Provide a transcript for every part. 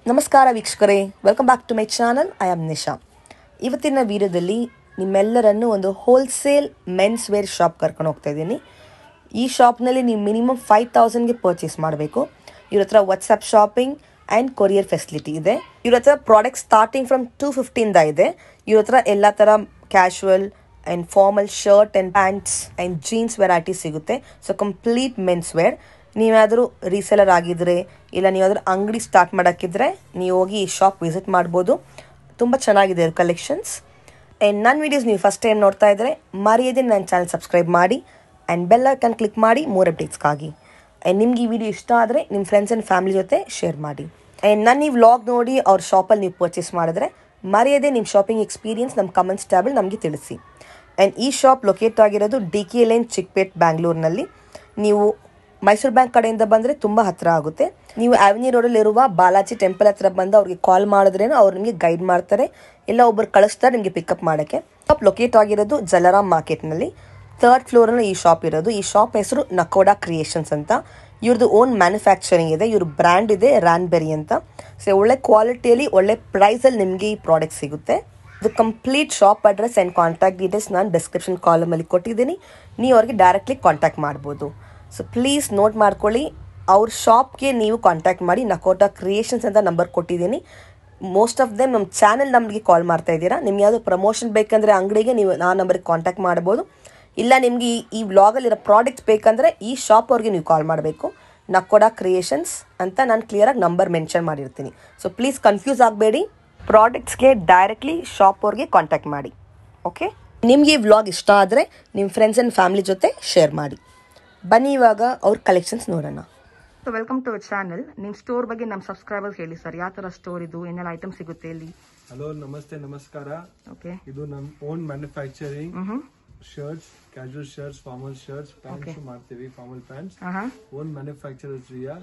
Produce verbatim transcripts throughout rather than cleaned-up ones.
ನಮಸ್ಕಾರ ವೀಕ್ಷಕರೇ, welcome back to my channel. I am Nisha. ಇವತ್ತಿನ ವಿಡಿಯೋದಲ್ಲಿ ನಿಮ್ಮೆಲ್ಲರನ್ನು ಒಂದು ಹೋಲ್ಸೇಲ್ ಮೆನ್ಸ್ ವೇರ್ ಶಾಪ್ ಕರ್ಕೊಂಡು ಹೋಗ್ತಾ ಇದ್ದೀನಿ. ಈ ಶಾಪ್ನಲ್ಲಿ ನೀವು ಮಿನಿಮಮ್ ಫೈವ್ ತೌಸಂಡ್ಗೆ ಪರ್ಚೇಸ್ ಮಾಡಬೇಕು. ಇವ್ರ ಹತ್ರ WhatsApp shopping and courier facility ಇದೆ. ಇವ್ರ ಹತ್ರ ಪ್ರಾಡಕ್ಟ್ ಸ್ಟಾರ್ಟಿಂಗ್ ಫ್ರಮ್ ಟೂ ಫಿಫ್ಟಿಯಿಂದ ಇದೆ. ಇವ್ರ ಹತ್ರ ಎಲ್ಲ ಥರ casual and formal shirt and pants and jeans variety ಸಿಗುತ್ತೆ. So complete men's wear. ನೀವಾದರೂ ರೀಸೆಲರ್ ಆಗಿದ್ರೆ ಇಲ್ಲ ನೀವಾದರೂ ಅಂಗಡಿ ಸ್ಟಾರ್ಟ್ ಮಾಡೋಕ್ಕಿದ್ರೆ ನೀವು ಹೋಗಿ ಈ ಶಾಪ್ ವಿಸಿಟ್ ಮಾಡ್ಬೋದು. ತುಂಬ ಚೆನ್ನಾಗಿದೆ ಕಲೆಕ್ಷನ್ಸ್. ಆ್ಯಂಡ್ ನನ್ನ ವೀಡಿಯೋಸ್ ನೀವು ಫಸ್ಟ್ ಟೈಮ್ ನೋಡ್ತಾ ಇದ್ದರೆ ಮರೆಯದೆ ನನ್ನ ಚಾನಲ್ ಸಬ್ಸ್ಕ್ರೈಬ್ ಮಾಡಿ ಆ್ಯಂಡ್ ಬೆಲ್ ಐಕಾನ್ ಕ್ಲಿಕ್ ಮಾಡಿ ಮೂರು ಅಪ್ಡೇಟ್ಸ್ಗಾಗಿ. ಆ್ಯಂಡ್ ನಿಮ್ಗೆ ಈ ವಿಡಿಯೋ ಇಷ್ಟ ಆದರೆ ನಿಮ್ಮ ಫ್ರೆಂಡ್ಸ್ ಆ್ಯಂಡ್ ಫ್ಯಾಮಿಲಿ ಜೊತೆ ಶೇರ್ ಮಾಡಿ. ಆ್ಯಂಡ್ ನನ್ನ ಈ ವ್ಲಾಗ್ ನೋಡಿ ಅವ್ರ ಶಾಪಲ್ಲಿ ನೀವು ಪರ್ಚೇಸ್ ಮಾಡಿದ್ರೆ ಮರೆಯದೆ ನಿಮ್ಮ ಶಾಪಿಂಗ್ ಎಕ್ಸ್ಪೀರಿಯನ್ಸ್ ನಮ್ಮ ಕಮೆಂಟ್ಸ್ ಟ್ಯಾಬಲ್ಲಿ ನಮಗೆ ತಿಳಿಸಿ. ಆ್ಯಂಡ್ ಈ ಶಾಪ್ ಲೊಕೇಟ್ ಆಗಿರೋದು ಡಿ ಕೆ ಲೈನ್ ಚಿಕ್ಪೇಟ್ ಬ್ಯಾಂಗ್ಳೂರ್ನಲ್ಲಿ. ನೀವು ಮೈಸೂರು ಬ್ಯಾಂಕ್ ಕಡೆಯಿಂದ ಬಂದರೆ ತುಂಬ ಹತ್ತಿರ ಆಗುತ್ತೆ. ನೀವು ಆವೆನ್ಯೂ ರೋಡಲ್ಲಿರುವ ಬಾಲಾಜಿ ಟೆಂಪಲ್ ಹತ್ರ ಬಂದು ಅವ್ರಿಗೆ ಕಾಲ್ ಮಾಡಿದ್ರೇನು ಅವ್ರು ನಿಮಗೆ ಗೈಡ್ ಮಾಡ್ತಾರೆ, ಇಲ್ಲ ಒಬ್ಬರು ಕಳಿಸ್ತಾರೆ ನಿಮಗೆ ಪಿಕಪ್ ಮಾಡೋಕ್ಕೆ. ಶಾಪ್ ಲೊಕೇಟ್ ಆಗಿರೋದು ಜಲಾರಾಮ್ ಮಾರ್ಕೆಟ್ನಲ್ಲಿ ಥರ್ಡ್ ಫ್ಲೋರಲ್ಲಿ ಈ ಶಾಪ್ ಇರೋದು. ಈ ಶಾಪ್ ಹೆಸರು ನಕೋಡಾ ಕ್ರಿಯೇಷನ್ಸ್ ಅಂತ. ಇವ್ರದ್ದು ಓನ್ ಮ್ಯಾನುಫ್ಯಾಕ್ಚರಿಂಗ್ ಇದೆ. ಇವ್ರ ಬ್ರ್ಯಾಂಡ್ ಇದೆ ರ್ಯಾನ್ಬೆರಿ ಅಂತ. ಸೊ ಒಳ್ಳೆ ಕ್ವಾಲಿಟಿಯಲ್ಲಿ ಒಳ್ಳೆ ಪ್ರೈಸಲ್ಲಿ ನಿಮಗೆ ಈ ಪ್ರಾಡಕ್ಟ್ ಸಿಗುತ್ತೆ. ಇದು complete shop address and contact details ನಾನು ಡಿಸ್ಕ್ರಿಪ್ಷನ್ ಕಾಲಮಲ್ಲಿ ಕೊಟ್ಟಿದ್ದೀನಿ. ನೀವು ಅವ್ರಿಗೆ ಡೈರೆಕ್ಟ್ಲಿ ಕಾಂಟ್ಯಾಕ್ಟ್ ಮಾಡ್ಬೋದು. ಸೊ ಪ್ಲೀಸ್ ನೋಟ್ ಮಾಡ್ಕೊಳ್ಳಿ, ಅವ್ರ ಶಾಪ್ಗೆ ನೀವು ಕಾಂಟ್ಯಾಕ್ಟ್ ಮಾಡಿ. ನಕೋಡಾ ಕ್ರಿಯೇಷನ್ಸ್ ಅಂತ ನಂಬರ್ ಕೊಟ್ಟಿದ್ದೀನಿ. ಮೋಸ್ಟ್ ಆಫ್ ದೆಮ್ ನಮ್ಮ ಚಾನಲ್ ನಮಗೆ ಕಾಲ್ ಮಾಡ್ತಾ ಇದ್ದೀರಾ. ನಿಮ್ಗೆ ಯಾವುದೋ ಪ್ರಮೋಷನ್ ಬೇಕಂದರೆ ಅಂಗಡಿಗೆ ನೀವು ಆ ನಂಬರ್ಗೆ ಕಾಂಟ್ಯಾಕ್ಟ್ ಮಾಡ್ಬೋದು. ಇಲ್ಲ ನಿಮಗೆ ಈ ಈ ವ್ಲಾಗಲ್ಲಿರೋ ಪ್ರಾಡಕ್ಟ್ಸ್ ಬೇಕಂದರೆ ಈ ಶಾಪ್ ಅವ್ರಿಗೆ ನೀವು ಕಾಲ್ ಮಾಡಬೇಕು. ನಕೋಡಾ ಕ್ರಿಯೇಷನ್ಸ್ ಅಂತ ನಾನು ಕ್ಲಿಯರಾಗಿ ನಂಬರ್ ಮೆನ್ಷನ್ ಮಾಡಿರ್ತೀನಿ. ಸೊ ಪ್ಲೀಸ್ ಕನ್ಫ್ಯೂಸ್ ಆಗಬೇಡಿ. ಪ್ರಾಡಕ್ಟ್ಸ್ಗೆ ಡೈರೆಕ್ಟ್ಲಿ ಶಾಪ್ ಅವ್ರಿಗೆ ಕಾಂಟ್ಯಾಕ್ಟ್ ಮಾಡಿ. ಓಕೆ, ನಿಮಗೆ ಈ ವ್ಲಾಗ್ ಇಷ್ಟ ಆದರೆ ನಿಮ್ಮ ಫ್ರೆಂಡ್ಸ್ ಆ್ಯಂಡ್ ಫ್ಯಾಮಿಲಿ ಜೊತೆ ಶೇರ್ ಮಾಡಿ. ಬನ್ನಿ ಇವಾಗ ಅವ್ರ ಕಲೆಕ್ಷನ್ಸ್ ನೋಡೋಣ. So welcome to our channel. ನಿಮ್ಮ ಸ್ಟೋರ್ ಬಗ್ಗೆ ನಮ್ಮ ಸಬ್ಸ್ಕ್ರೈಬರ್ಸ್ ಹೇಳಿ ಸರ್, ಯಾವ ಥರ ಸ್ಟೋರ್ ಇದು, ಏನೆಲ್ಲ ಐಟಮ್ ಸಿಗುತ್ತೆ ಇಲ್ಲಿ? ಹಲೋ, ನಮಸ್ತೆ, ನಮಸ್ಕಾರ. ಓಕೆ, ಇದು ನಮ್ಮ own manufacturing shirts, casual shirts, formal shirts, pants ಮಾಡ್ತೀವಿ. ಫಾರ್ಮಲ್ ಪ್ಯಾಂಟ್ಸ್ ಓನ್ ಮ್ಯಾನುಫ್ಯಾಕ್ಚರರ್ಸ್ ರಿಯಾ.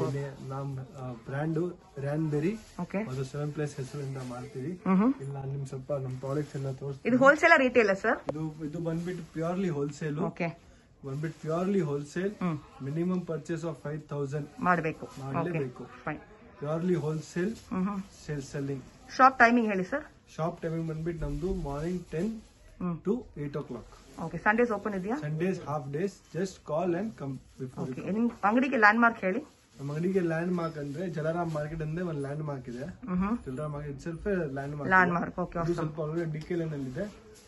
ನಮ್ಮ ಬ್ರ್ಯಾಂಡ್ ರ್ಯಾನ್ಬೆರಿ ಅದು ಸೆವೆನ್ ಪ್ಲೇಸ್ ಹೆಸರಿಂದ ಮಾಡ್ತೀವಿ. ಇಲ್ಲ ನಿಮ್ ಸ್ವಲ್ಪ ನಮ್ಮ ಪ್ರಾಡಕ್ಟ್ಸ್ ಎಲ್ಲ ತೋರಿಸ್ತೀವಿ. ಇದು ಹೋಲ್ಸೇಲ್ ರಿಟೇಲ್ ಸರ್? ಇದು ಇದು ಬಂದ್ಬಿಟ್ಟು ಪ್ಯೂರ್ಲಿ ಹೋಲ್ಸೇಲ್. ಓಕೆ, ಬಂದ್ಬಿಟ್ಟು purely wholesale. Minimum purchase of five thousand ಮಾಡಬೇಕು ಮಾಡಲೇಬೇಕು. Purely wholesale sale selling. Shop timing ಹೇಳಿ ಸರ್. ಶಾಪ್ ಟೈಮಿಂಗ್ ಬಂದ್ಬಿಟ್ಟು ನಮ್ದು morning ten to eight o'clock. Okay, Sundays open ಇದೆಯಾ? Sundays half days. Just call and come before. ನಿಮ್ ಅಂಗಡಿಗೆ land mark ಹೇಳಿ. ನಮ್ಮ ಅಂಗಡಿಗೆ ಲ್ಯಾಂಡ್ ಮಾರ್ಕ್ ಅಂದ್ರೆ ಜಲಾರಾಮ್ ಮಾರ್ಕೆಟ್ ಅಂದ್ರೆ ಒಂದು ಲ್ಯಾಂಡ್ ಮಾರ್ಕ್ ಇದೆ. ಜಲಾರಾಮ್ ಮಾರ್ಕೆಟ್ ಸ್ವಲ್ಪ landmark landmark okay, ಅದು ಸ್ವಲ್ಪ ಒಳಗಡೆ ಡಿ ಕೆ ಲೈನ್ ಅಲ್ಲಿ ಇದೆ.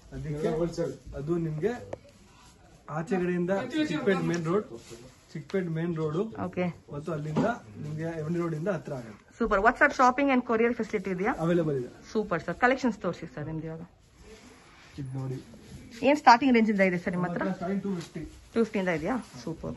ಅದಕ್ಕೆ ಅದು ನಿಮ್ಗೆ ಆಚೆಗಡೆಯಿಂದ Chickpet main road Chickpet main road okay, ಮತ್ತು ಅಲ್ಲಿಂದ ನಿಮ್ಗೆ ಎವನಿ ರೋಡ್ ಇಂದ ಹತ್ರ ಆಗುತ್ತೆ. Super. WhatsApp shopping and courier facility ಇದೆಯಾ? ಅವೈಲೇಬಲ್ ಇದೆ. Super sir. ಕಲೆಕ್ಷನ್ಸ್ ತೋರಿಸಿ ಸರ್ ನಿಮ್ದು ಇವಾಗ. ಇದು ನೋಡಿ, ಏನ್ ಸ್ಟಾರ್ಟಿಂಗ್ ರೇಂಜ್ ಇಂದ ಇದೆ ಸರ್ ನಿಮ್ಮ ಹತ್ರ? ಟೂ ಫಿಫ್ಟಿ ಟೂ ಫಿಫ್ಟಿ ಇಂದ ಇದೆಯಾ? ಸೂಪರ್.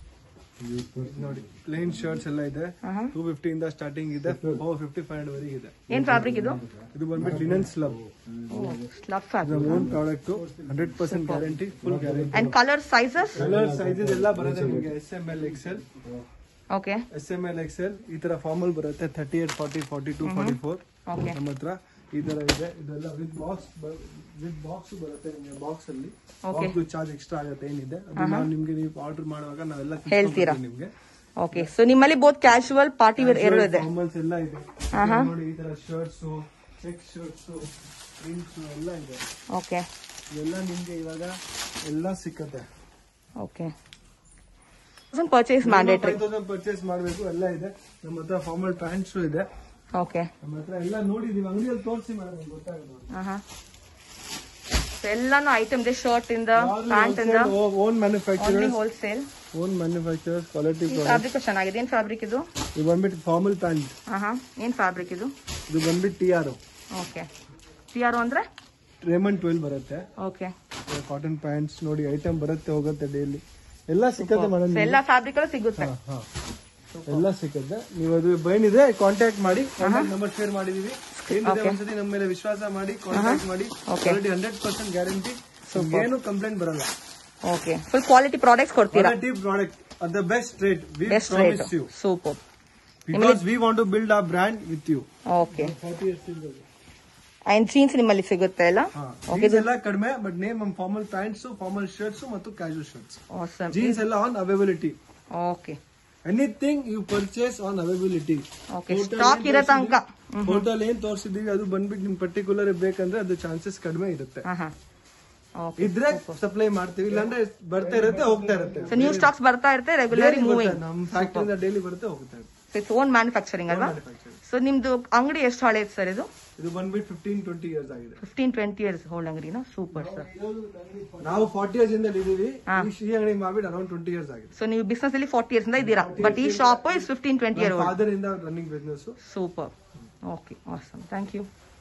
ನೋಡಿ, ಪ್ಲೇನ್ ಶರ್ಟ್ಸ್ ಎಲ್ಲ ಇದೆ. ಟೂ ಫಿಫ್ಟಿ ಇಂದ ಸ್ಟಾರ್ಟಿಂಗ್ ಇದೆ. ಫೋರ್ ಫಿಫ್ಟಿ ಫೈವ್ ಹಂಡ್ರೆಡ್ ವರೆಗೆ ಇದೆ. ಏನ್ ಫ್ಯಾಬ್ರಿಕ್ ಇದು? ಇದು ಬಂದ್ಬಿಟ್ಟು linen slub. Slub fabric. Own product, hundred percent guarantee, full guarantee. And colour sizes? Colour sizes ಎಲ್ಲ ಬರುತ್ತೆ ನಿಮಗೆ. S M L XL. Okay, S M L XL ಈ ತರ ಫಾರ್ಮಲ್ ಬರುತ್ತೆ. Thirty eight, forty, forty two, forty four ನಮ್ಮ ಹತ್ರ ಈ ತರ ಇದೆ. ಇದೆಲ್ಲ ವಿತ್ ಬಾಕ್ಸ್ ವಿತ್ ಬಾಕ್ಸ್ ಬರುತ್ತೆ ನಿಮಗೆ. ಬಾಕ್ಸ್ ಅಲ್ಲಿ ಬಾಕ್ಸ್ ಚಾರ್ಜ್ ಎಕ್ಸ್ಟ್ರಾ ಆಗುತ್ತೆ ಏನಿದೆ ಅದು ನಾವು ನಿಮ್ಗೆ ನೀವು ಆರ್ಡರ್ ಮಾಡುವಾಗ ನಾವೆಲ್ಲ ಹೇಳ್ತೀರಾ ನಿಮ್ಗೆ. ಓಕೆ, ಸೊ ನಿಮ್ಮಲ್ಲಿ ಬೋತ್ ಕ್ಯಾಶುವಲ್ ಪಾರ್ಟಿ ವೇರ್ ಎರಡು ಇದೆ. ಫಾರ್ಮಲ್ಸ್ ಎಲ್ಲ ಇದೆ ನೋಡಿ. ಈ ತರ ಶರ್ಟ್ಸ್, ಚೆಕ್ ಶರ್ಟ್ಸ್, ಪ್ರಿಂಟ್ಸ್ ಎಲ್ಲ ಇದೆ. ಓಕೆ, ಎಲ್ಲ ನಿಮ್ಗೆ ಇವಾಗ ಎಲ್ಲ ಸಿಕ್ಕತ್ತೆ. Okay, purchase mandatory. Five thousand purchase ಮಾಡಬೇಕು. ಎಲ್ಲ ಇದೆ ನಮ್ಮ ಹತ್ರ. ಫಾರ್ಮಲ್ ಪ್ಯಾಂಟ್ಸ್ ಇದೆ. ಓಕೆ, ನಮ್ಮ ಹತ್ರ ಎಲ್ಲ ನೋಡಿ ನೀವು ಅಂಗಡಿಯಲ್ಲಿ ತೋರಿಸಿ ಮೇಡಮ್ ಗೊತ್ತಾಗುತ್ತೆ. ಎಲ್ಲಾನು ಐಟಮ್ ಇದೆ. ಶರ್ಟ್ ಇಂದ, ಪ್ಯಾಂಟ್ ಇಂದ. Own manufacturers, wholesale own manufacturers, quality fabric ಚೆನ್ನಾಗಿದೆ. ಏನ್ ಫ್ಯಾಬ್ರಿಕ್ ಇದು? ಇದು ಬಂದ್ಬಿಟ್ಟು ಫಾರ್ಮಲ್ ಪ್ಯಾಂಟ್. ಏನ್ ಫ್ಯಾಬ್ರಿಕ್ ಇದು? ಇದು ಬಂದ್ಬಿಟ್ಟು T R. Okay, T R ಅಂದ್ರೆ ರೇಮಂಡ್ ಟ್ವೆಲ್ ಬರುತ್ತೆ. ಓಕೆ, ಕಾಟನ್ ಪ್ಯಾಂಟ್ಸ್ ನೋಡಿ. ಐಟಮ್ ಬರುತ್ತೆ ಹೋಗುತ್ತೆ ಡೈಲಿ. ಎಲ್ಲ ಸಿಕ್ಕತ್ತೆ ಮೇಡಮ್. ಎಲ್ಲ ಫ್ಯಾಬ್ರಿಕ್ ಸಿಗುತ್ತೆ. ಎಲ್ಲ ಸಿಕ್ಕತ್ತೆ. ನೀವು ಅದು ಏನಿದೆ ಕಾಂಟ್ಯಾಕ್ಟ್ ಮಾಡಿ. ಕಾಂಟ್ಯಾಕ್ಟ್ ನಂಬರ್ ಶೇರ್ ಮಾಡಿದೀವಿ. ಒಂದ್ಸತಿ ನಮ್ಮ ಮೇಲೆ ವಿಶ್ವಾಸ ಮಾಡಿ ಕಾಂಟ್ಯಾಕ್ಟ್ ಮಾಡಿ. Quality hundred percent guarantee. ಏನು ಕಂಪ್ಲೇಂಟ್ ಬರಲ್ಲ. ಓಕೆ, ಫುಲ್ ಕ್ವಾಲಿಟಿ ಪ್ರಾಡಕ್ಟ್ಸ್ ಕೊಡ್ತೀರಾ? Quality product at the best rate. We promise you. Super. Because we want to build our brand with you. Okay. And jeans ನಿಮ್ಮಲ್ಲಿ ಸಿಗುತ್ತೆ ಅಲ್ಲ? Okay, ಎಲ್ಲ ಕಡಿಮೆ but name ನಮ್ಮ formal pants, formal shirts ಮತ್ತು casual shirts. Awesome. Jeans ಎಲ್ಲ on availability. Okay. Anything you purchase on availability. Okay, stock ಇರೋ ತನಕ ಹೋಟೆಲ್ ಏನ್ ತೋರಿಸಿದೀವಿ ಅದು ಬಂದ್ಬಿಟ್ಟು ನಿಮ್ ಪರ್ಟಿಕ್ಯುಲರ್ ಬೇಕಂದ್ರೆ ಅದು ಚಾನ್ಸಸ್ ಕಡಿಮೆ ಇರುತ್ತೆ. ಇದ್ರೆ ಸಪ್ಲೈ ಮಾಡ್ತೀವಿ, ಇಲ್ಲಾಂದ್ರೆ ಬರ್ತಾ ಇರುತ್ತೆ ಹೋಗ್ತಾ ಇರುತ್ತೆ. ನ್ಯೂ ಸ್ಟಾಕ್ಸ್ ಬರ್ತಾ ಇರುತ್ತೆ, ರೆಗ್ಯುಲರ್ಲಿ ಮೂವಿಂಗ್. ನಮ್ ಫ್ಯಾಕ್ಟರಿಯಿಂದ ಡೈಲಿ ಬರುತ್ತೆ ಹೋಗ್ತಾ ಇರುತ್ತೆ. ಇಟ್ಸ್ ಓನ್ ಮ್ಯಾನುಫ್ಯಾಕ್ಚರಿಂಗ್ ಅಲ್ವಾ? ಸೊ ನಿಮ್ದು ಅಂಗಡಿ ಎಷ್ಟು ಹಳೆ ಸರ್ ಇದು? ಇದು ಬಂದ್ಬಿಟ್ಟು ಫಿಫ್ಟೀನ್ ಟ್ವೆಂಟಿ ಇಯರ್ಸ್ ಆಗಿದೆ. ಫಿಫ್ಟೀನ್ ಟ್ವೆಂಟಿ ಇಯರ್ಸ್ ಹೋಲ್ಡ್ ಅಂಗಡಿನ? Super sir. ನಾವು ಫಾರ್ಟಿ ಇಯರ್ಸ್ ಇಂದ ಇದೀವಿ, ಈ ಅಂಗಡಿ ಮಾಡ್ಬಿಟ್ಟು ಅರೌಂಡ್ ಟ್ವೆಂಟಿ ಇಯರ್ಸ್ ಆಗಿದೆ. ಸೊ ನೀವು ಬಿಸ್ನೆಸ್ ಅಲ್ಲಿ ಫಾರ್ಟಿ ಇಯರ್ಸ್ ಇಂದ ಇದ್ದೀರಾ, ಬಟ್ ಈ shop is fifteen twenty year father ಇಂದ running business. Super. Okay, awesome, thank you.